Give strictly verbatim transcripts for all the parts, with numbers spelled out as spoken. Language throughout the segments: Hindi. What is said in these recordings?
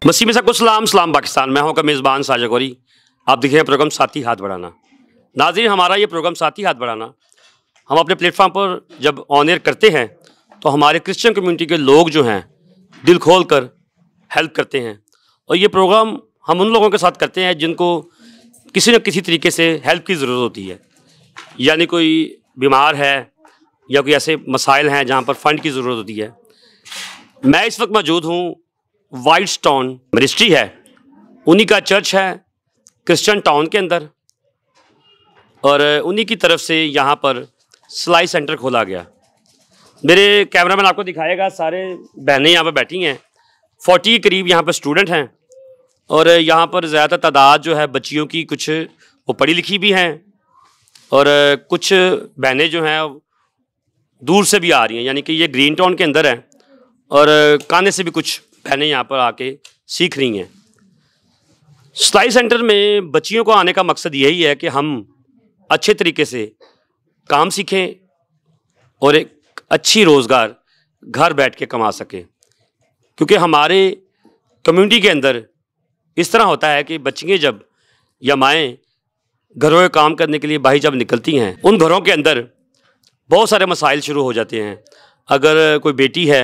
मसीह में सबको सलाम सलाम पाकिस्तान। मैं हूं का मेज़बान साजिद गौरी। आप देख रहे हैं प्रोग्राम साथी हाथ बढ़ाना। नाज़रीन, हमारा ये प्रोग्राम साथी हाथ बढ़ाना हम अपने प्लेटफॉर्म पर जब ऑन एयर करते हैं तो हमारे क्रिश्चियन कम्युनिटी के लोग जो हैं दिल खोल कर हेल्प करते हैं। और ये प्रोग्राम हम उन लोगों के साथ करते हैं जिनको किसी न किसी तरीके से हेल्प की ज़रूरत होती है, यानी कोई बीमार है या कोई ऐसे मसाइल हैं जहाँ पर फ़ंड की ज़रूरत होती है। मैं इस वक्त मौजूद हूँ, वाइट स्टोन मिनिस्ट्री है, उन्हीं का चर्च है क्रिश्चियन टाउन के अंदर, और उन्हीं की तरफ से यहाँ पर सिलाई सेंटर खोला गया। मेरे कैमरामैन आपको दिखाएगा, सारे बहनें यहाँ पर बैठी हैं, फोर्टी के करीब यहाँ पर स्टूडेंट हैं। और यहाँ पर ज़्यादा तादाद जो है बच्चियों की, कुछ वो पढ़ी लिखी भी हैं और कुछ बहनें जो हैं दूर से भी आ रही हैं, यानी कि ये ग्रीन टाउन के अंदर हैं और काने से भी कुछ बहनें यहाँ पर आके सीख रही हैं। सिलाई सेंटर में बच्चियों को आने का मकसद यही है कि हम अच्छे तरीके से काम सीखें और एक अच्छी रोज़गार घर बैठ के कमा सकें, क्योंकि हमारे कम्युनिटी के अंदर इस तरह होता है कि बच्चियाँ जब या माएँ घरों में काम करने के लिए बाहर जब निकलती हैं, उन घरों के अंदर बहुत सारे मसाइल शुरू हो जाते हैं। अगर कोई बेटी है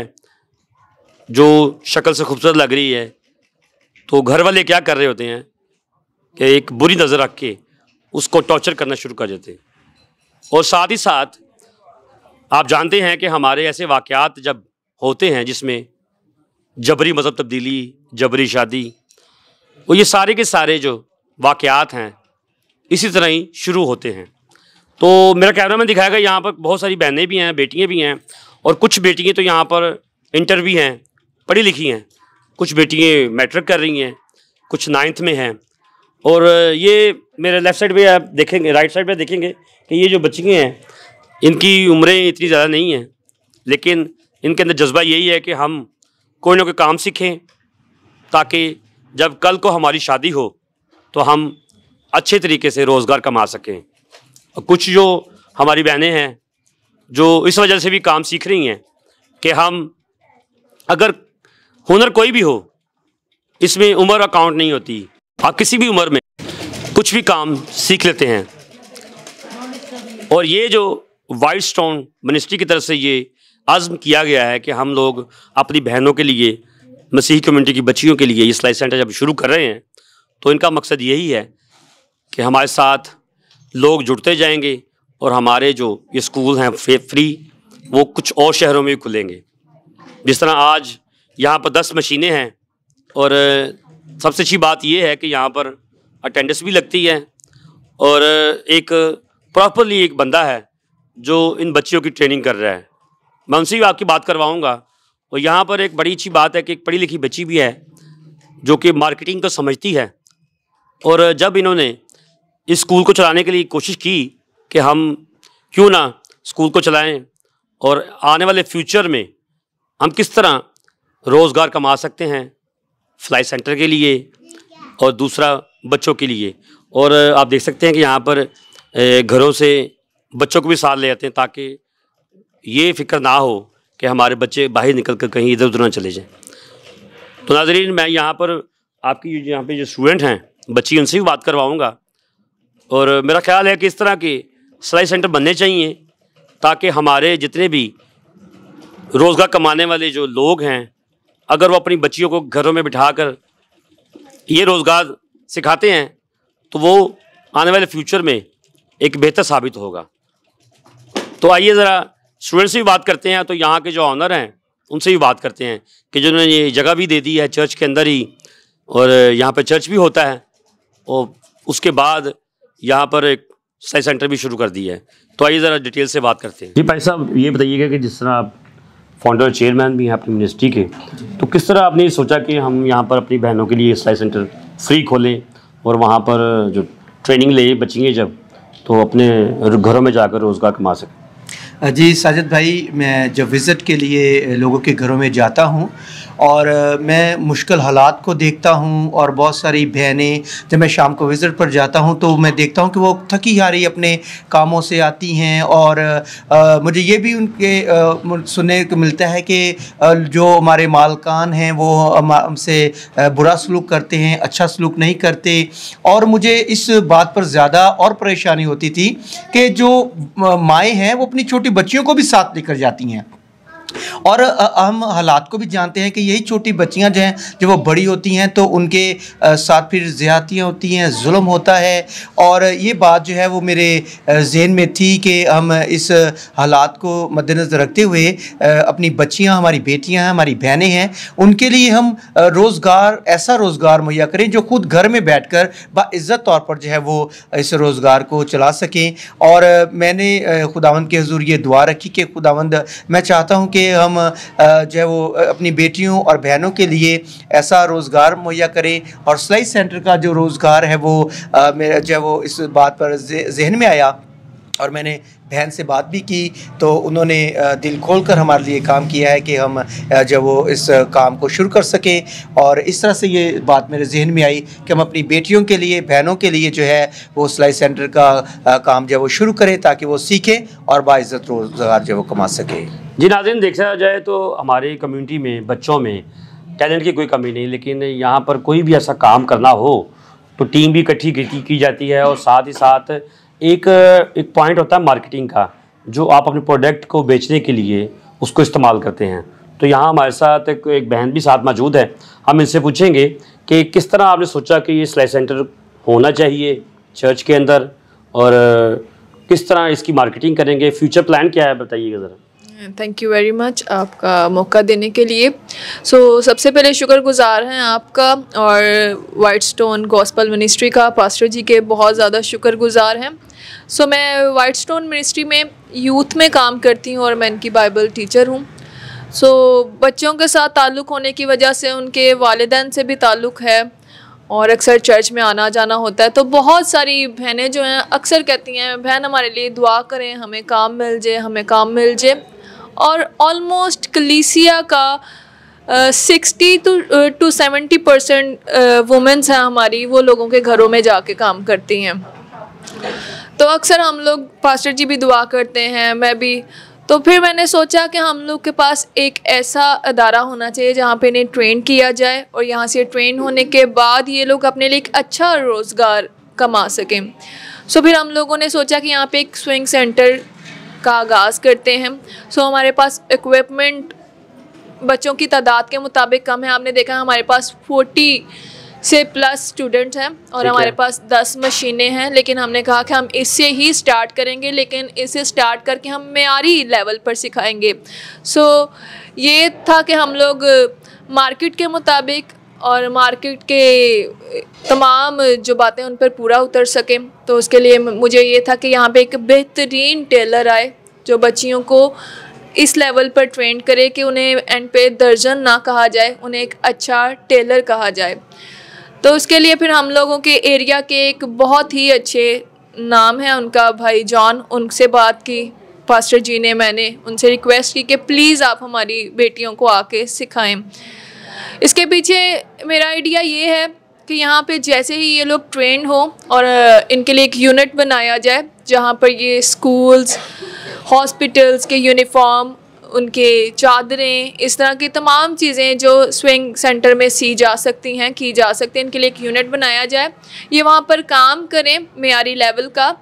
जो शक्ल से खूबसूरत लग रही है तो घर वाले क्या कर रहे होते हैं कि एक बुरी नज़र रख के उसको टॉर्चर करना शुरू कर देते हैं। और साथ ही साथ आप जानते हैं कि हमारे ऐसे वाक़यात जब होते हैं जिसमें जबरी मज़हब तब्दीली, जबरी शादी, वो ये सारे के सारे जो वाक़यात हैं इसी तरह ही शुरू होते हैं। तो मेरा कैमरामैन दिखाएगा, यहाँ पर बहुत सारी बहनें भी हैं, बेटियाँ भी हैं, और कुछ बेटियाँ तो यहाँ पर इंटर भी हैं, पढ़ी लिखी हैं, कुछ बेटियाँ मैट्रिक कर रही हैं, कुछ नाइन्थ में हैं। और ये मेरे लेफ़्ट साइड पे आप देखेंगे, राइट साइड पे देखेंगे कि ये जो बच्चियाँ हैं इनकी उम्रें इतनी ज़्यादा नहीं हैं, लेकिन इनके अंदर जज्बा यही है कि हम कोई ना कोई काम सीखें ताकि जब कल को हमारी शादी हो तो हम अच्छे तरीके से रोज़गार कमा सकें। और कुछ जो हमारी बहनें हैं जो इस वजह से भी काम सीख रही हैं कि हम अगर हुनर कोई भी हो, इसमें उम्र अकाउंट नहीं होती, आप किसी भी उम्र में कुछ भी काम सीख लेते हैं। और ये जो वाइट स्टोन मिनिस्ट्री की तरफ से ये आज़्म किया गया है कि हम लोग अपनी बहनों के लिए, मसीही कम्युनिटी की बच्चियों के लिए ये सिलाई सेंटर जब शुरू कर रहे हैं तो इनका मकसद यही है कि हमारे साथ लोग जुड़ते जाएंगे और हमारे जो ये स्कूल हैं फ्री, वो कुछ और शहरों में भी खुलेंगे। जिस तरह आज यहाँ पर दस मशीनें हैं और सबसे अच्छी बात यह है कि यहाँ पर अटेंडेंस भी लगती है और एक प्रॉपरली एक बंदा है जो इन बच्चियों की ट्रेनिंग कर रहा है। मैं उनसे भी आपकी बात करवाऊँगा। और यहाँ पर एक बड़ी अच्छी बात है कि एक पढ़ी लिखी बच्ची भी है जो कि मार्केटिंग को समझती है। और जब इन्होंने इस स्कूल को चलाने के लिए कोशिश की कि हम क्यों ना स्कूल को चलाएं और आने वाले फ्यूचर में हम किस तरह रोज़गार कमा सकते हैं सिलाई सेंटर के लिए और दूसरा बच्चों के लिए। और आप देख सकते हैं कि यहाँ पर घरों से बच्चों को भी साथ ले आते हैं ताकि ये फ़िक्र ना हो कि हमारे बच्चे बाहर निकल कर कहीं इधर उधर ना चले जाएं। तो नाज़रीन, मैं यहाँ पर आपकी यहाँ पे जो स्टूडेंट हैं बच्ची, उनसे भी बात करवाऊँगा। और मेरा ख्याल है कि इस तरह के सिलाई सेंटर बनने चाहिए ताकि हमारे जितने भी रोज़गार कमाने वाले जो लोग हैं, अगर वो अपनी बच्चियों को घरों में बिठाकर ये रोज़गार सिखाते हैं तो वो आने वाले फ्यूचर में एक बेहतर साबित होगा। तो आइए ज़रा स्टूडेंट से भी बात करते हैं। तो यहाँ के जो ऑनर हैं उनसे भी बात करते हैं कि जिन्होंने ये जगह भी दे दी है चर्च के अंदर ही, और यहाँ पर चर्च भी होता है, और उसके बाद यहाँ पर एक सिलाई सेंटर भी शुरू कर दिया है। तो आइए ज़रा डिटेल से बात करते हैं। जी भाई साहब, ये बताइएगा कि जिस तरह आप फाउंडर चेयरमैन भी हैं अपनी मिनिस्ट्री के, तो किस तरह आपने सोचा कि हम यहाँ पर अपनी बहनों के लिए सिलाई सेंटर फ्री खोलें और वहाँ पर जो ट्रेनिंग ले बच्चियाँ जब तो अपने घरों में जाकर रोज़गार कमा सकें? जी साजिद भाई, मैं जब विज़िट के लिए लोगों के घरों में जाता हूँ और मैं मुश्किल हालात को देखता हूँ। और बहुत सारी बहनें जब मैं शाम को विज़िट पर जाता हूँ तो मैं देखता हूँ कि वो थकी हारी अपने कामों से आती हैं। और आ, मुझे ये भी उनके आ, सुनने को मिलता है कि आ, जो हमारे मालकान हैं वो हमसे बुरा सलूक करते हैं, अच्छा सलूक नहीं करते। और मुझे इस बात पर ज़्यादा और परेशानी होती थी कि जो माएँ हैं वो अपनी छोटी बच्चियों को भी साथ लेकर जाती हैं। और हम हालात को भी जानते हैं कि यही छोटी बच्चियां जो हैं जब वो बड़ी होती हैं तो उनके साथ फिर ज़्यादतियाँ होती हैं, जुल्म होता है। और ये बात जो है वो मेरे ज़हन में थी कि हम इस हालात को मद्देनज़र रखते हुए अपनी बच्चियां, हमारी बेटियां हैं, हमारी बहनें हैं, उनके लिए हम रोज़गार, ऐसा रोज़गार मुहैया करें जो खुद घर में बैठ कर बाइज़्ज़त तौर पर जो है वो इस रोज़गार को चला सकें। और मैंने खुदावंद के हुज़ूर ये दुआ रखी कि खुदावंद, मैं चाहता हूँ कि हम जो है वो अपनी बेटियों और बहनों के लिए ऐसा रोज़गार मुहैया करें। और सिलाई सेंटर का जो रोज़गार है वो मेरा जो है वो इस बात पर जहन में आया और मैंने बहन से बात भी की तो उन्होंने दिल खोलकर हमारे लिए काम किया है कि हम जब वो इस काम को शुरू कर सकें। और इस तरह से ये बात मेरे जहन में आई कि हम अपनी बेटियों के लिए, बहनों के लिए जो है वो सिलाई सेंटर का काम जब वो शुरू करें ताकि वो सीखें और बाइज़्ज़त रोज़गार जो वो कमा सकें। जी नाज़रीन, देखा जाए तो हमारी कम्युनिटी में बच्चों में टैलेंट की कोई कमी नहीं, लेकिन यहाँ पर कोई भी ऐसा काम करना हो तो टीम भी इकट्ठी की जाती है। और साथ ही साथ एक एक पॉइंट होता है मार्केटिंग का, जो आप अपने प्रोडक्ट को बेचने के लिए उसको इस्तेमाल करते हैं। तो यहाँ हमारे साथ एक, एक बहन भी साथ मौजूद है। हम इनसे पूछेंगे कि किस तरह आपने सोचा कि ये सिलाई सेंटर होना चाहिए चर्च के अंदर और किस तरह इसकी मार्केटिंग करेंगे, फ्यूचर प्लान क्या है, बताइएगा ज़रा। थैंक यू वेरी मच आपका मौका देने के लिए। सो so, सबसे पहले शुक्रगुजार हैं आपका और वाइट स्टोन गॉस्पल मिनिस्ट्री का, पास्टर जी के बहुत ज़्यादा शुक्रगुजार हैं। सो so, मैं वाइट स्टोन मिनिस्ट्री में यूथ में काम करती हूँ और मैं इनकी बाइबल टीचर हूँ। सो so, बच्चों के साथ ताल्लुक़ होने की वजह से उनके वालिदैन से भी ताल्लुक़ है और अक्सर चर्च में आना जाना होता है। तो बहुत सारी बहनें जो हैं अक्सर कहती हैं, बहन हमारे लिए दुआ करें, हमें काम मिल जाए, हमें काम मिल जाए। और ऑलमोस्ट कलीसिया का sixty two to seventy percent womens हैं हमारी, वो लोगों के घरों में जाके काम करती हैं। तो अक्सर हम लोग, पास्टर जी भी दुआ करते हैं, मैं भी। तो फिर मैंने सोचा कि हम लोग के पास एक ऐसा अदारा होना चाहिए जहाँ पे इन्हें ट्रेन किया जाए और यहाँ से ट्रेन होने के बाद ये लोग अपने लिए एक अच्छा रोज़गार कमा सकें। सो फिर हम लोगों ने सोचा कि यहाँ पे एक स्विंग सेंटर का आगाज़ करते हैं। सो so, हमारे पास इक्विपमेंट बच्चों की तादाद के मुताबिक कम है। आपने देखा हमारे पास चालीस से प्लस स्टूडेंट्स हैं और हमारे पास दस मशीनें हैं, लेकिन हमने कहा कि हम इससे ही स्टार्ट करेंगे, लेकिन इसे स्टार्ट करके हम मेयारी लेवल पर सिखाएंगे। सो so, ये था कि हम लोग मार्केट के मुताबिक और मार्केट के तमाम जो बातें उन पर पूरा उतर सकें। तो उसके लिए मुझे ये था कि यहाँ पे एक बेहतरीन टेलर आए जो बच्चियों को इस लेवल पर ट्रेन करे कि उन्हें एंड पे दर्जन ना कहा जाए, उन्हें एक अच्छा टेलर कहा जाए। तो उसके लिए फिर हम लोगों के एरिया के एक बहुत ही अच्छे नाम है उनका, भाई जॉन, उनसे बात की पास्टर जी ने, मैंने उनसे रिक्वेस्ट की कि प्लीज़ आप हमारी बेटियों को आके सिखाएं। इसके पीछे मेरा आइडिया ये है कि यहाँ पे जैसे ही ये लोग ट्रेंड हो और इनके लिए एक यूनिट बनाया जाए जहाँ पर ये स्कूल्स, हॉस्पिटल्स के यूनिफॉर्म, उनके चादरें, इस तरह की तमाम चीज़ें जो स्विंग सेंटर में सी जा सकती हैं, की जा सकती हैं, इनके लिए एक यूनिट बनाया जाए। ये वहाँ पर काम करें मेयारी लेवल का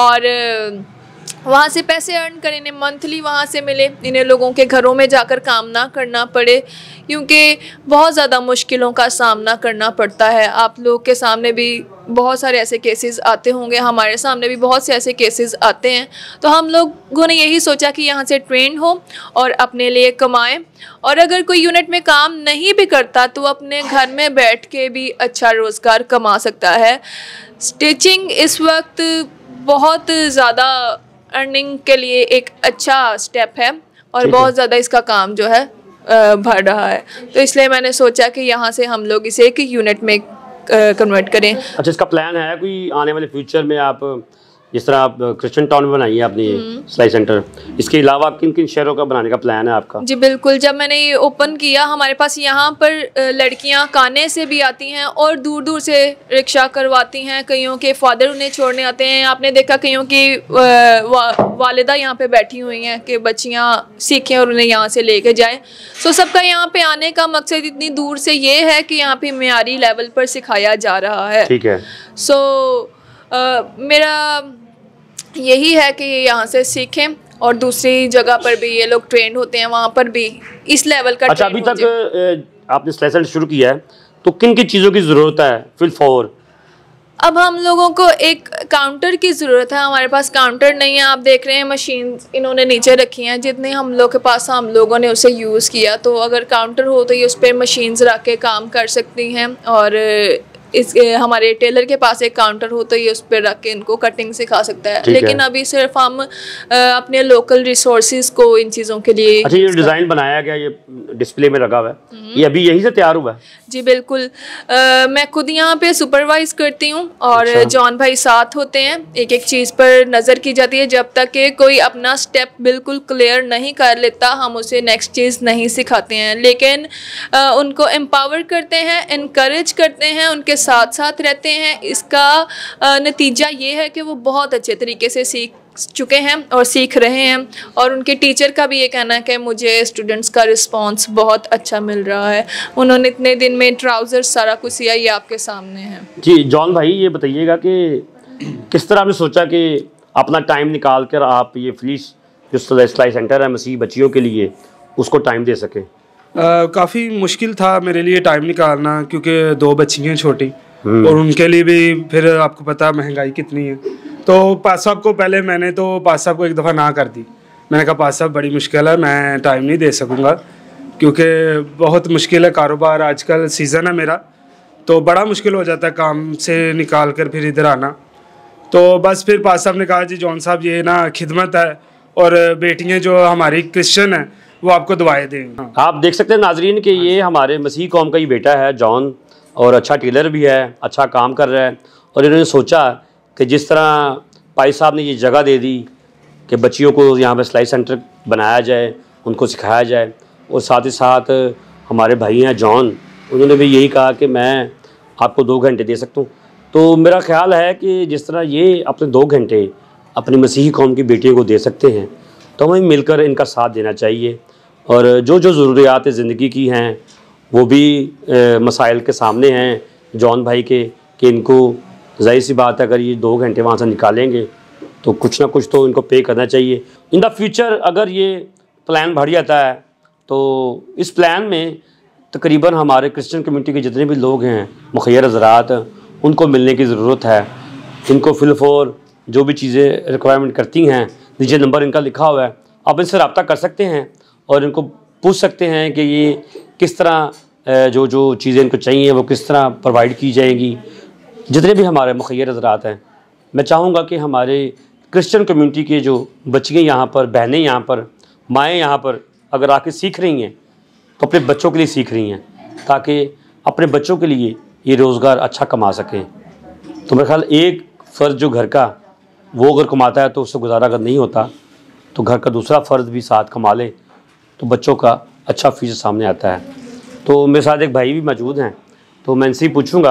और वहाँ से पैसे अर्न करें, इन्हें मंथली वहाँ से मिले, इन्हें लोगों के घरों में जाकर काम ना करना पड़े, क्योंकि बहुत ज़्यादा मुश्किलों का सामना करना पड़ता है। आप लोग के सामने भी बहुत सारे ऐसे केसेस आते होंगे, हमारे सामने भी बहुत से ऐसे केसेस आते हैं। तो हम लोगों ने यही सोचा कि यहाँ से ट्रेन हो और अपने लिए कमाएं, और अगर कोई यूनिट में काम नहीं भी करता तो अपने घर में बैठ के भी अच्छा रोज़गार कमा सकता है। स्टिचिंग इस वक्त बहुत ज़्यादा अर्निंग के लिए एक अच्छा स्टेप है और बहुत ज़्यादा इसका काम जो है बढ़ रहा है। तो इसलिए मैंने सोचा कि यहाँ से हम लोग इसे एक यूनिट में कन्वर्ट करें। अच्छा, इसका प्लान है कोई आने वाले फ्यूचर में आप जिस तरह आप क्रिश्चियन टाउन में बनाई है अपनी सिलाई सेंटर, इसके अलावा किन किन शहरों का बनाने का प्लान है आपका? जी बिल्कुल, जब मैंने ये ओपन किया हमारे पास यहाँ पर लड़कियाँ काने से भी आती हैं और दूर दूर से रिक्शा करवाती हैं, कईयों के फादर उन्हें छोड़ने आते हैं। आपने देखा कईयों की वा, वालिदा यहाँ पे बैठी हुई हैं कि बच्चियाँ सीखें और उन्हें यहाँ से लेके जाएं। सो सबका यहाँ पे आने का मकसद इतनी दूर से ये है कि यहाँ पे मेयारी लेवल पर सिखाया जा रहा है। ठीक है। सो uh, मेरा यही है कि यहाँ से सीखें और दूसरी जगह पर भी ये लोग ट्रेंड होते हैं, वहाँ पर भी इस लेवल का। अच्छा, अभी तक आपने सिलाई सेंटर शुरू किया है तो किन किन चीज़ों की ज़रूरत है फिल फॉर? अब हम लोगों को एक काउंटर की ज़रूरत है, हमारे पास काउंटर नहीं है। आप देख रहे हैं मशीन इन्होंने नीचे रखी हैं, जितने हम लोग के पास हम लोगों ने उसे यूज़ किया। तो अगर काउंटर हो तो ये उस पर मशीन्स रख के काम कर सकती हैं, और इस हमारे टेलर के पास एक काउंटर हो तो ये उस पर रख के इनको कटिंग सिखा सकता है। लेकिन है। अभी सिर्फ हम अपने लोकल रिसोर्सेज को इन चीज़ों के लिए। अच्छा, ये डिज़ाइन बनाया गया, ये डिस्प्ले में लगा हुआ है, ये अभी यहीं से तैयार हुआ है? जी बिल्कुल, आ, मैं खुद यहाँ पे सुपरवाइज करती हूँ और अच्छा। जॉन भाई साथ होते हैं, एक एक चीज़ पर नज़र की जाती है। जब तक कि कोई अपना स्टेप बिल्कुल क्लियर नहीं कर लेता हम उसे नेक्स्ट चीज़ नहीं सिखाते हैं, लेकिन आ, उनको एम्पावर करते हैं, इनकरेज करते हैं, उनके साथ साथ रहते हैं। इसका आ, नतीजा ये है कि वो बहुत अच्छे तरीके से सीख चुके हैं और सीख रहे हैं, और उनके टीचर का भी ये कहना है कि मुझे स्टूडेंट्स का रिस्पांस बहुत अच्छा मिल रहा है। उन्होंने इतने दिन में ट्राउज़र सारा कुछ सिया, ये आपके सामने है। जी जॉन भाई, ये बताइएगा कि किस तरह आपने सोचा कि अपना टाइम निकाल कर आप ये फ्लीस जो सिलाई सेंटर है मसीह बच्चियों के लिए उसको टाइम दे सकें? काफ़ी मुश्किल था मेरे लिए टाइम निकालना, क्योंकि दो बच्चियाँ छोटी और उनके लिए भी फिर आपको पता महंगाई कितनी है। तो पास साहब को पहले मैंने तो पास साहब को एक दफ़ा ना कर दी। मैंने कहा पास साहब बड़ी मुश्किल है, मैं टाइम नहीं दे सकूँगा, क्योंकि बहुत मुश्किल है कारोबार, आजकल सीज़न है मेरा, तो बड़ा मुश्किल हो जाता है काम से निकाल कर फिर इधर आना। तो बस फिर पास साहब ने कहा जी जॉन साहब ये ना खिदमत है, और बेटियाँ जो हमारी क्रिश्चियन हैं वो आपको दुआएं दें। आप देख सकते हैं नाजरीन कि ये हमारे मसीह कौम का ही बेटा है जॉन, और अच्छा टेलर भी है, अच्छा काम कर रहा है। और इन्होंने सोचा कि जिस तरह भाई साहब ने ये जगह दे दी कि बच्चियों को यहाँ पे सिलाई सेंटर बनाया जाए, उनको सिखाया जाए, और साथ ही साथ हमारे भाई हैं जॉन, उन्होंने भी यही कहा कि मैं आपको दो घंटे दे सकता हूँ। तो मेरा ख्याल है कि जिस तरह ये अपने दो घंटे अपनी मसीही कौम की बेटियों को दे सकते हैं, तो हमें मिलकर इनका साथ देना चाहिए। और जो जो ज़रूरियात ज़िंदगी की हैं वो भी ए, मसाइल के सामने हैं जॉन भाई के, कि इनको ज़ाहिर सी बात है अगर ये दो घंटे वहाँ से निकालेंगे तो कुछ ना कुछ तो इनको पे करना चाहिए इन द फ्यूचर। अगर ये प्लान बढ़ जाता है तो इस प्लान में तकरीबन हमारे क्रिश्चियन कम्युनिटी के जितने भी लोग हैं, मुखैर हज़रात, उनको मिलने की ज़रूरत है। इनको फिलफोर जो भी चीज़ें रिक्वायरमेंट करती हैं, नीचे नंबर इनका लिखा हुआ है, आप इनसे रब्ता कर सकते हैं और इनको पूछ सकते हैं कि ये किस तरह जो जो चीज़ें इनको चाहिए वो किस तरह प्रोवाइड की जाएंगी। जितने भी हमारे मुखैर हज़रात हैं, मैं चाहूँगा कि हमारे क्रिश्चियन कम्युनिटी के जो बच्चियाँ यहाँ पर, बहनें यहाँ पर, माएँ यहाँ पर अगर आके सीख रही हैं तो अपने बच्चों के लिए सीख रही हैं, ताकि अपने बच्चों के लिए ये रोज़गार अच्छा कमा सकें। तो मेरा ख्याल एक फ़र्ज़ जो घर का, वो अगर कमाता है तो उससे गुजारा अगर नहीं होता तो घर का दूसरा फ़र्ज़ भी साथ कमा ले तो बच्चों का अच्छा फ्यूचर सामने आता है। तो मेरे साथ एक भाई भी मौजूद हैं, तो मैं इनसे पूछूंगा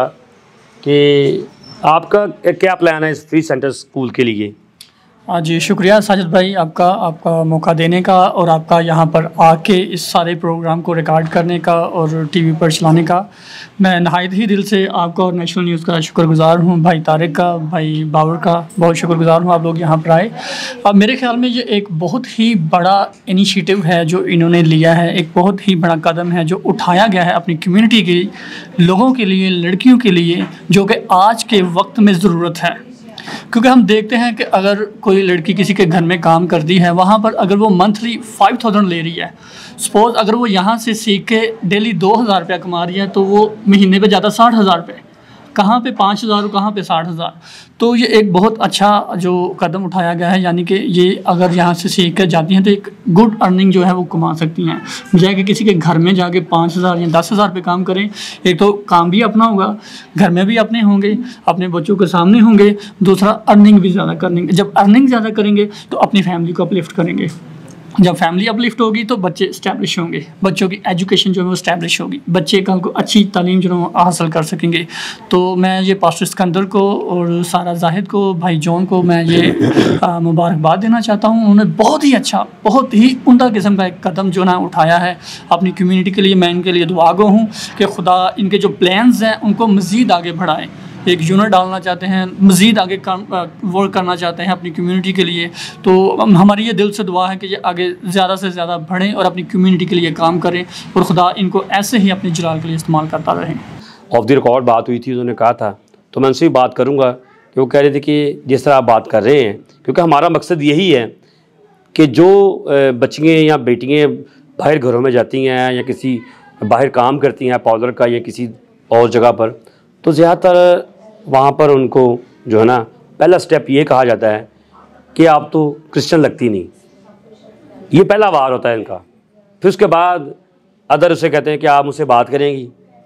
कि आपका क्या प्लान है इस फ्री सेंटर स्कूल के लिए? हाँ जी, शुक्रिया साजिद भाई आपका आपका मौका देने का और आपका यहाँ पर आके इस सारे प्रोग्राम को रिकॉर्ड करने का और टीवी पर चलाने का। मैं नहायत ही दिल से आपका और नेशनल न्यूज़ का शुक्रगुज़ार हूँ, भाई तारिक का, भाई बाबर का बहुत शुक्रगुज़ार हूँ आप लोग यहाँ पर आए। अब मेरे ख्याल में ये एक बहुत ही बड़ा इनिशिएटिव है जो इन्होंने लिया है, एक बहुत ही बड़ा कदम है जो उठाया गया है अपनी कम्यूनिटी के लोगों के लिए, लड़कियों के लिए, जो कि आज के वक्त में ज़रूरत है। क्योंकि हम देखते हैं कि अगर कोई लड़की किसी के घर में काम करती है, वहाँ पर अगर वो मंथली फाइव थाउजेंड ले रही है, सपोज़ अगर वो यहाँ से सीख के डेली दो हज़ार रुपया कमा रही है, तो वो महीने पे ज़्यादा साठ हज़ार रुपये कहाँ पे पाँच हज़ार और कहाँ पे साठ हज़ार। तो ये एक बहुत अच्छा जो कदम उठाया गया है, यानी कि ये अगर यहाँ से सीख कर जाती हैं तो एक गुड अर्निंग जो है वो कमा सकती हैं, बजाय कि किसी के घर में जाके पाँच हज़ार या दस हज़ार पे काम करें। एक तो काम भी अपना होगा, घर में भी अपने होंगे, अपने बच्चों के सामने होंगे, दूसरा अर्निंग भी ज़्यादा करेंगे। जब अर्निंग ज़्यादा करेंगे तो अपनी फैमिली को अपलिफ्ट करेंगे, जब फैमिली अपलिफ्ट होगी तो बच्चे इस्टेब्लिश होंगे, बच्चों की एजुकेशन जो है वो इस्टेब्लिश होगी, बच्चे कल को अच्छी तालीम जो है हासिल कर सकेंगे। तो मैं ये पास्टर सिकंदर को और सारा जाहिद को, भाई जॉन को मैं ये मुबारकबाद देना चाहता हूँ। उन्होंने बहुत ही अच्छा, बहुत ही उम्दा किस्म का एक कदम जो ना उठाया है अपनी कम्युनिटी के लिए। मैं इनके लिए दुआगो हूँ कि खुदा इनके जो प्लान्स हैं उनको मज़ीद आगे बढ़ाए। एक यूनिट डालना चाहते हैं, मज़ीद आगे काम वर्क करना चाहते हैं अपनी कम्युनिटी के लिए। तो हमारी ये दिल से दुआ है कि ये आगे ज़्यादा से ज़्यादा बढ़ें और अपनी कम्युनिटी के लिए काम करें और खुदा इनको ऐसे ही अपने जलाल के लिए इस्तेमाल करता रहे। ऑफ द रिकॉर्ड बात हुई थी, उन्होंने कहा था, तो मैं उनसे भी बात करूँगा कि वो कह रहे थे कि जिस तरह आप बात कर रहे हैं, क्योंकि हमारा मकसद यही है कि जो बच्चियाँ या बेटियाँ बाहर घरों में जाती हैं या किसी बाहर काम करती हैं पाउडर का या किसी और जगह पर, तो ज़्यादातर वहाँ पर उनको जो है ना पहला स्टेप ये कहा जाता है कि आप तो क्रिश्चियन लगती नहीं। ये पहला वार होता है इनका। फिर उसके बाद अदर उसे कहते हैं कि आप मुझसे बात करेंगी।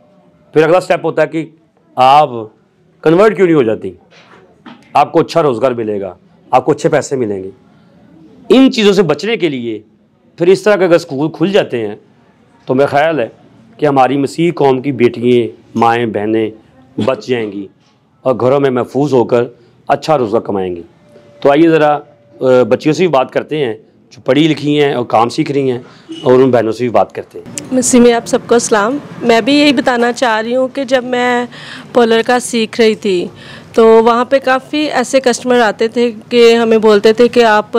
फिर अगला स्टेप होता है कि आप कन्वर्ट क्यों नहीं हो जाती, आपको अच्छा रोज़गार मिलेगा, आपको अच्छे पैसे मिलेंगे। इन चीज़ों से बचने के लिए फिर इस तरह के अगर स्कूल खुल जाते हैं तो मेरा ख्याल है कि हमारी मसीह कौम की बेटियाँ, माएँ, बहनें बच जाएंगी और घरों में महफूज होकर अच्छा रोज़गार कमाएंगी। तो आइए ज़रा बच्चियों से भी बात करते हैं जो पढ़ी लिखी हैं और काम सीख रही हैं, और उन बहनों से भी बात करते हैं। मसीह में आप सबको सलाम। मैं भी यही बताना चाह रही हूँ कि जब मैं पोलर का सीख रही थी तो वहाँ पे काफ़ी ऐसे कस्टमर आते थे कि हमें बोलते थे कि आप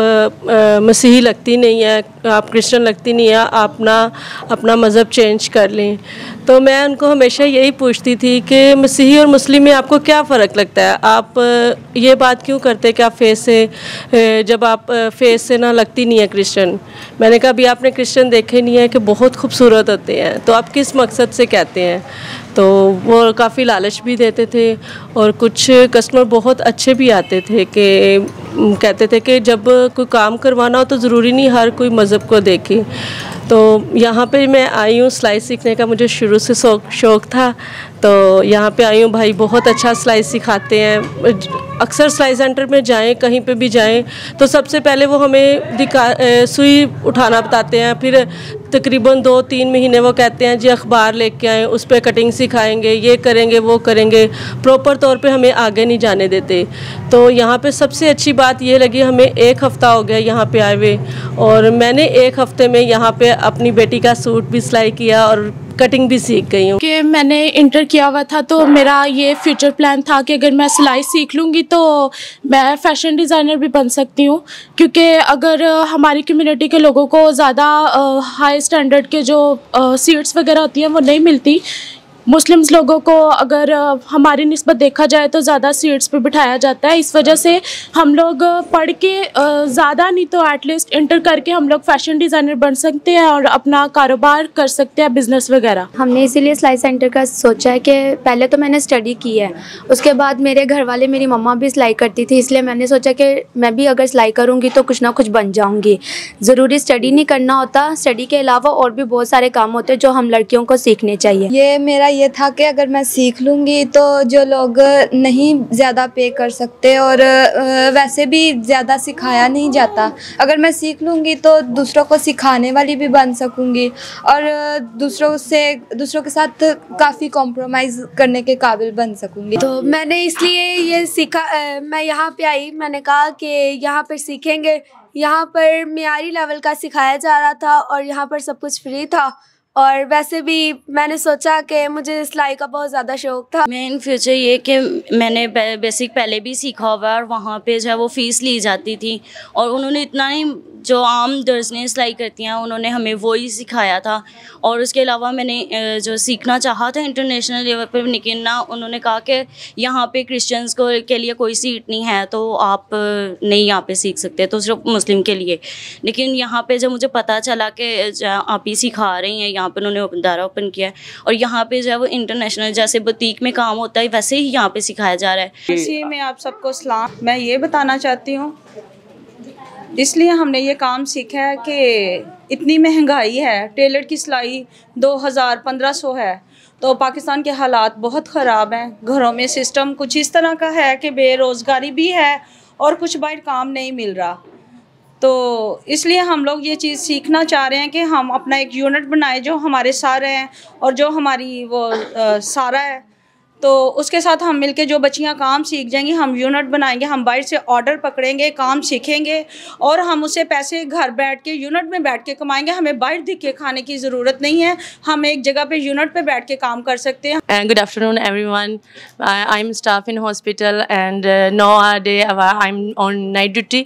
मसीही लगती नहीं है, आप क्रिश्चियन लगती नहीं है, आप ना अपना मज़हब चेंज कर लें। तो मैं उनको हमेशा यही पूछती थी कि मसीही और मुस्लिम में आपको क्या फ़र्क लगता है, आप ये बात क्यों करते कि आप फेस से, जब आप फेस से ना लगती नहीं है क्रिश्चियन। मैंने कहा अभी आपने क्रिश्चियन देखे नहीं है कि बहुत खूबसूरत होते हैं, तो आप किस मकसद से कहते हैं। तो वो काफ़ी लालच भी देते थे और कुछ कस्टमर बहुत अच्छे भी आते थे कि कहते थे कि जब कोई काम करवाना हो तो ज़रूरी नहीं हर कोई मज़हब को देखे। तो यहाँ पे मैं आई हूँ, सिलाई सीखने का मुझे शुरू से शौक शौक़ था, तो यहाँ पे आई हूँ। भाई बहुत अच्छा सिलाई सिखाते हैं। अक्सर सिलाई सेंटर में जाएं, कहीं पे भी जाएं तो सबसे पहले वो हमें दिखा सुई उठाना बताते हैं, फिर तकरीबन दो तीन महीने वो कहते हैं जी अखबार लेके आएँ, उस पर कटिंग सिखाएंगे, ये करेंगे वो करेंगे, प्रॉपर तौर पे हमें आगे नहीं जाने देते। तो यहाँ पे सबसे अच्छी बात ये लगी, हमें एक हफ़्ता हो गया यहाँ पे आए हुए और मैंने एक हफ़्ते में यहाँ पे अपनी बेटी का सूट भी सिलाई किया और कटिंग भी सीख गई हूँ। कि मैंने इंटर किया हुआ था तो मेरा ये फ्यूचर प्लान था कि अगर मैं सिलाई सीख लूँगी तो मैं फ़ैशन डिज़ाइनर भी बन सकती हूँ, क्योंकि अगर हमारी कम्युनिटी के लोगों को ज़्यादा हाई स्टैंडर्ड के जो सीट्स वगैरह होती हैं वो नहीं मिलती। मुस्लिम्स लोगों को अगर हमारी निस्बत देखा जाए तो ज़्यादा सीट्स पे बिठाया जाता है। इस वजह से हम लोग पढ़ के ज़्यादा नहीं तो एटलीस्ट इंटर करके हम लोग फ़ैशन डिज़ाइनर बन सकते हैं और अपना कारोबार कर सकते हैं, बिज़नेस वगैरह। हमने इसीलिए सिलाई सेंटर का सोचा है कि पहले तो मैंने स्टडी की है, उसके बाद मेरे घर वाले, मेरी मम्मा भी सिलाई करती थी, इसलिए मैंने सोचा कि मैं भी अगर सिलाई करूँगी तो कुछ ना कुछ बन जाऊँगी। ज़रूरी स्टडी नहीं करना होता, स्टडी के अलावा और भी बहुत सारे काम होते हैं जो हम लड़कियों को सीखने चाहिए। ये मेरा ये था कि अगर मैं सीख लूँगी तो जो लोग नहीं ज़्यादा पे कर सकते और वैसे भी ज़्यादा सिखाया नहीं जाता, अगर मैं सीख लूँगी तो दूसरों को सिखाने वाली भी बन सकूँगी और दूसरों से दूसरों के साथ काफ़ी कॉम्प्रोमाइज़ करने के काबिल बन सकूँगी। तो मैंने इसलिए ये सीखा, मैं यहाँ पे आई, मैंने कहा कि यहाँ पर सीखेंगे। यहाँ पर मियारी लेवल का सिखाया जा रहा था और यहाँ पर सब कुछ फ्री था और वैसे भी मैंने सोचा कि मुझे सिलाई का बहुत ज़्यादा शौक़ था। मैं इन फ्यूचर ये कि मैंने बेसिक पहले भी सीखा हुआ है और वहाँ पे जो है वो फ़ीस ली जाती थी और उन्होंने इतना ही जो आम दर्जनें सिलाई करती हैं उन्होंने हमें वही सिखाया था। और उसके अलावा मैंने जो सीखना चाहा था इंटरनेशनल लेवल पर, लेकिन ना उन्होंने कहा कि यहाँ पे क्रिश्चियंस को के लिए कोई सीट नहीं है तो आप नहीं यहाँ पे सीख सकते, तो सिर्फ मुस्लिम के लिए। लेकिन यहाँ पे जब मुझे पता चला कि आप ही सिखा रही हैं, यहाँ पे उन्होंने इदारा ओपन किया है और यहाँ पे जब इंटरनेशनल जैसे बुटीक में काम होता है वैसे ही यहाँ पे सिखाया जा रहा है। इसी में आप सबको सलाम। मैं ये बताना चाहती हूँ, इसलिए हमने ये काम सीखा है कि इतनी महंगाई है, टेलर की सिलाई दो हज़ार पंद्रह सौ है, तो पाकिस्तान के हालात बहुत ख़राब हैं। घरों में सिस्टम कुछ इस तरह का है कि बेरोज़गारी भी है और कुछ बाहर काम नहीं मिल रहा। तो इसलिए हम लोग ये चीज़ सीखना चाह रहे हैं कि हम अपना एक यूनिट बनाए जो हमारे सारे हैं और जो हमारी वो आ, सारा है, तो उसके साथ हम मिलके जो बच्चियां काम सीख जाएंगी, हम यूनिट बनाएंगे, हम बाहर से ऑर्डर पकड़ेंगे, काम सीखेंगे और हम उससे पैसे घर बैठ के यूनिट में बैठ के कमाएंगे। हमें बाहर दिख के खाने की ज़रूरत नहीं है, हम एक जगह पे यूनिट पे बैठ के काम कर सकते हैं। And good afternoon everyone. I, I'm staff in hospital and uh, nowadays I'm on night duty.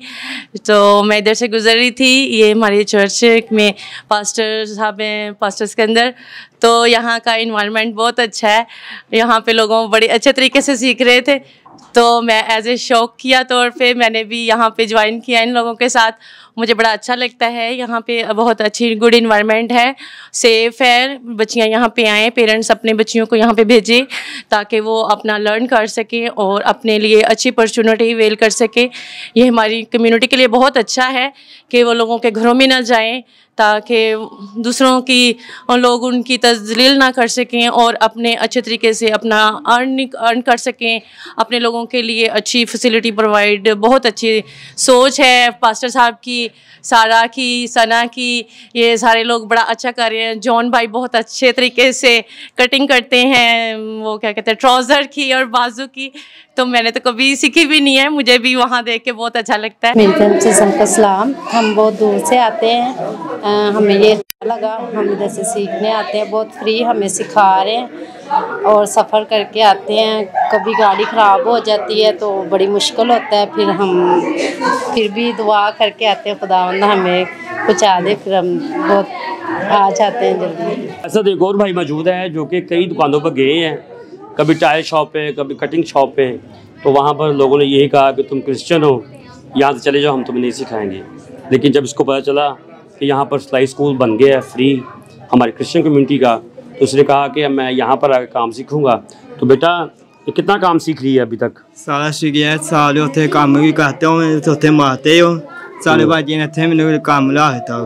तो मैं इधर से गुजर रही थी, ये हमारे चर्च में पास्टर साहब हैं, पास्टर सिकंदर, तो यहाँ का इन्वायरमेंट बहुत अच्छा है। यहाँ पे लोगों बड़े अच्छे तरीके से सीख रहे थे, तो मैं एज ए शौक किया तौर पे मैंने भी यहाँ पे ज्वाइन किया इन लोगों के साथ। मुझे बड़ा अच्छा लगता है, यहाँ पे बहुत अच्छी गुड इन्वायरमेंट है, सेफ़ है। बच्चियाँ यहाँ पे आएँ, पेरेंट्स अपने बच्चियों को यहाँ पे भेजें ताकि वो अपना लर्न कर सकें और अपने लिए अच्छी अपॉर्चुनिटी वेल कर सकें। ये हमारी कम्युनिटी के लिए बहुत अच्छा है कि वो लोगों के घरों में ना जाएँ ताकि दूसरों की लोग उनकी तज़लील ना कर सकें और अपने अच्छे तरीके से अपना अर्न अर्न कर सकें, अपने लोगों के लिए अच्छी फैसिलिटी प्रोवाइड। बहुत अच्छी सोच है पास्टर साहब की, सारा की, सना की, ये सारे लोग बड़ा अच्छा कर रहे हैं। जॉन भाई बहुत अच्छे तरीके से कटिंग करते हैं, वो क्या कहते हैं, ट्राउज़र की और बाजू की, तो मैंने तो कभी सीखी भी नहीं है, मुझे भी वहाँ देख के बहुत अच्छा लगता है। मेरी तरफ से सबको सलाम। हम बहुत दूर से आते हैं, आ, हमें ये अच्छा लगा, हम इधर से सीखने आते हैं, बहुत फ्री हमें सिखा रहे हैं और सफ़र करके आते हैं। कभी गाड़ी ख़राब हो जाती है तो बड़ी मुश्किल होता है, फिर हम फिर भी दुआ करके आते हैं खुदावंद हमें पहुँचा दे, फिर हम बहुत आ जाते हैं जल्दी। ऐसा एक और भाई मौजूद है जो कि कई दुकानों पर गए हैं, कभी टायर शॉप पे, कभी कटिंग शॉप पे, तो वहाँ पर लोगों ने यही कहा कि तुम क्रिश्चियन हो, यहाँ से चले जाओ, हम तुम्हें नहीं सिखाएंगे। लेकिन जब इसको पता चला कि यहाँ पर सिलाई स्कूल बन गया है फ्री हमारी क्रिश्चियन कम्युनिटी का, तो उसने कहा कि मैं यहाँ पर आकर काम सीखूँगा। तो बेटा ये कितना काम सीख रही है अभी तक? सारा सीख गया, सारे उत्थे काम भी करते हो, उत्थे मारते हो, सारे भाजी ने इत्थे मैंने काम ला दिता,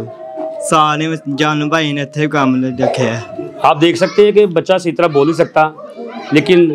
सारे जान भाई ने इत्थे काम रखे है। आप देख सकते हैं कि बच्चा सही तरह बोल नहीं सकता, लेकिन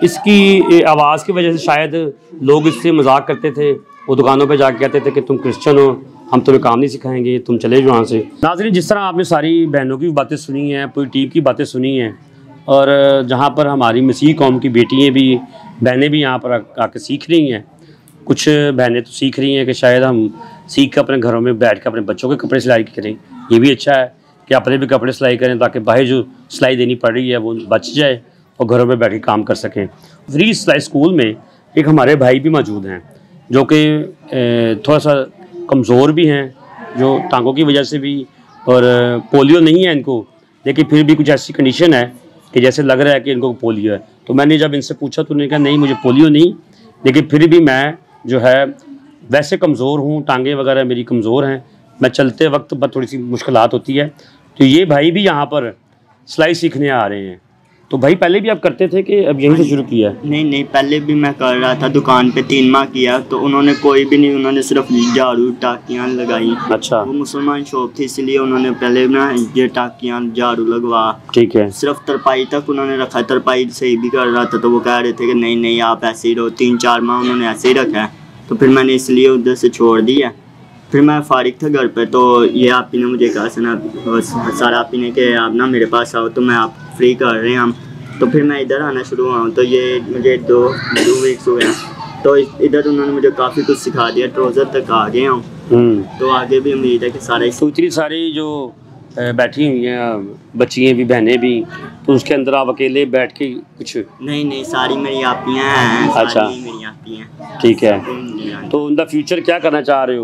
इसकी आवाज़ की वजह से शायद लोग इससे मजाक करते थे, वो दुकानों पे जाके कहते थे कि तुम क्रिश्चियन हो, हम तुम्हें काम नहीं सिखाएंगे, तुम चले जाओ यहाँ से। नाज़रीन, जिस तरह आपने सारी बहनों की बातें सुनी हैं, पूरी टीम की बातें सुनी हैं, और जहाँ पर हमारी मसीह कौम की बेटियाँ भी, बहनें भी यहाँ पर आकर सीख रही हैं। कुछ बहनें तो सीख रही हैं कि शायद हम सीख कर अपने घरों में बैठ कर अपने बच्चों के कपड़े सिलाई करें, ये भी अच्छा है कि अपने भी कपड़े सिलाई करें ताकि बाहर जो सिलाई देनी पड़ रही है वो बच जाए और घरों में बैठ के काम कर सकें। फ्री सिलाई स्कूल में एक हमारे भाई भी मौजूद हैं जो कि थोड़ा सा कमज़ोर भी हैं, जो टांगों की वजह से भी, और पोलियो नहीं है इनको, लेकिन फिर भी कुछ ऐसी कंडीशन है कि जैसे लग रहा है कि इनको पोलियो है। तो मैंने जब इनसे पूछा तो उन्होंने कहा नहीं मुझे पोलियो नहीं, लेकिन फिर भी मैं जो है वैसे कमज़ोर हूँ, टांगें वगैरह मेरी कमज़ोर हैं, मैं चलते वक्त बस थोड़ी सी मुश्किलात होती है। तो ये भाई भी यहाँ पर सिलाई सीखने आ रहे हैं। तो भाई पहले भी आप करते थे कि अब यहीं से शुरू किया? नहीं नहीं, पहले भी मैं कर रहा था, दुकान पे तीन माह किया, तो उन्होंने कोई भी नहीं, उन्होंने सिर्फ झाड़ू टाकियाँ लगाई। अच्छा। वो मुसलमान शॉप थी इसलिए उन्होंने पहले ना ये टाकियाँ झाड़ू लगवा, ठीक है, सिर्फ तरपाई तक उन्होंने रखा। तरपाई सही भी कर रहा था तो वो कह रहे थे कि नहीं नहीं आप ऐसे ही रहो। तीन चार माह उन्होंने ऐसे ही रखा है, तो फिर मैंने इसलिए उधर से छोड़ दिया। फिर मैं फारिग था घर पे, तो ये आप ही ने मुझे कहा सना सारा आप ही ने कि आप ना मेरे पास आओ, तो मैं आप फ्री कर रहे हैं हम। तो फिर मैं इधर आना शुरू हुआ हूँ, तो ये मुझे दो दो वीक्स हो गए, तो इधर उन्होंने मुझे काफ़ी कुछ सिखा दिया, ट्राउज़र तक आ गया हूँ। तो आगे भी उम्मीद है कि सारे तो इतनी सारी जो बैठी हुई हैं बच्चियाँ भी, बहनें भी, तो उसके अंदर आप अकेले बैठ के कुछ? नहीं नहीं, सारी मेरी आपियाँ हैं। अच्छा, मेरी आपियाँ। ठीक है। तो इन द फ्यूचर क्या करना चाह रहे हो?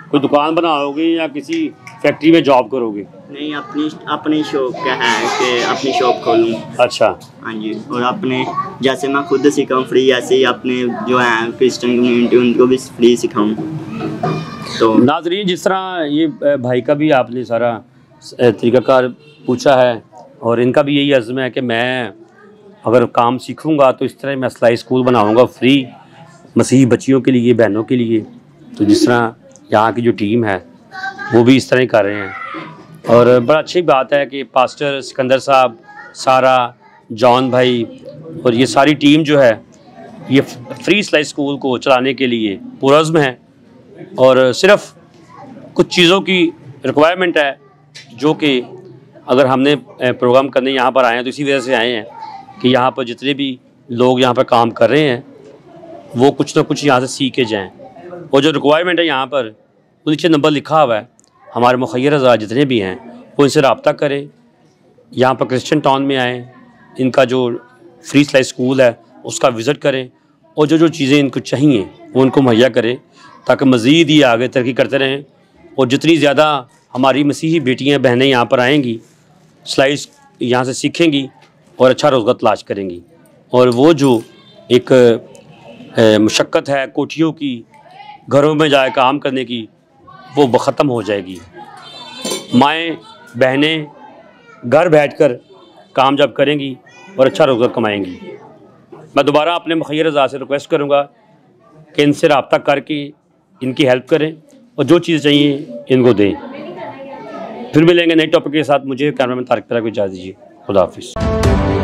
कोई दुकान बनाओगे या किसी फैक्ट्री में जॉब करोगे? नहीं, अपनी अपनी शॉप का है कि अपनी शॉप खोलूँ। अच्छा। हाँ जी, और अपने जैसे मैं खुद सीखा हूँ फ्री, ऐसे ही अपने जो हैं क्रिश्चियन कम्युनिटी उनको भी फ्री सिखाऊँ। तो नाज़रीन, जिस तरह ये भाई का भी आपने सारा तरीक़ाकार पूछा है और इनका भी यही अज़्म है कि मैं अगर काम सीखूंगा तो इस तरह मैं सिलाई स्कूल बनाऊंगा फ्री मसीही बच्चियों के लिए, बहनों के लिए। तो जिस तरह यहाँ की जो टीम है वो भी इस तरह ही कर रहे हैं और बड़ा अच्छी बात है कि पास्टर सिकंदर साहब, सारा, जॉन भाई और ये सारी टीम जो है ये फ्री सिलाई स्कूल को चलाने के लिए पुरज़्म है और सिर्फ़ कुछ चीज़ों की रिक्वायरमेंट है जो कि अगर हमने प्रोग्राम करने यहाँ पर आए हैं तो इसी वजह से आए हैं कि यहाँ पर जितने भी लोग यहाँ पर काम कर रहे हैं वो कुछ ना कुछ यहाँ से सीख के जाएँ। और जो रिक्वायरमेंट है यहाँ पर वो नीचे नंबर लिखा हुआ है, हमारे मुखय्यर अज़ा जितने भी हैं वो इनसे रब्ता करें, यहाँ पर क्रिश्चियन टाउन में आएँ, इनका जो फ्री सिलाई स्कूल है उसका विज़िट करें और जो जो चीज़ें इनको चाहिए वो उनको मुहैया करें ताकि मज़ीद ही आगे तरक्की करते रहें। और जितनी ज़्यादा हमारी मसीही बेटियां बहनें यहाँ पर आएंगी, सिलाई यहाँ से सीखेंगी और अच्छा रोज़गार तलाश करेंगी और वो जो एक मुशक्क़त है कोठियों की, घरों में जाए काम करने की, वो ख़त्म हो जाएगी। माएँ बहनें घर बैठकर काम जब करेंगी और अच्छा रोज़गार कमाएंगी। मैं दोबारा अपने मुखय्यर अज़ा से रिक्वेस्ट करूँगा कि इनसे रब्ता करके इनकी हेल्प करें और जो चीज़ चाहिए इनको दें। फिर मिलेंगे नए टॉपिक के साथ। मुझे कैमरामैन तारिक को इजाज़त दीजिए। खुदा हाफिज़।